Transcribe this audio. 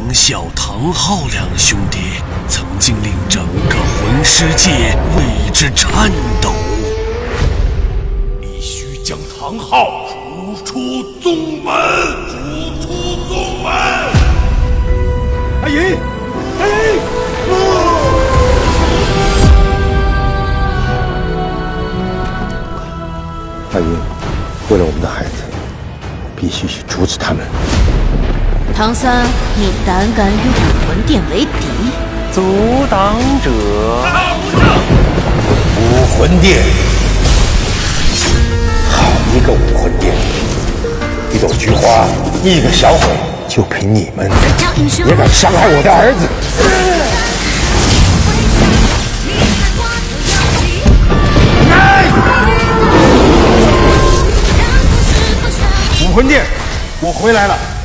小唐昊两兄弟曾经令整个魂师界为之颤抖， 必须将唐昊逐出宗门！逐出宗门！ 阿银，阿银！ 阿银，为了我们的孩子，必须去阻止他们。 唐三，你胆敢与武魂殿为敌？ 阻挡者， 武魂殿，好一个武魂殿！一朵菊花，一个小鬼，就凭你们也敢伤害我的儿子！ 武魂殿，我回来了。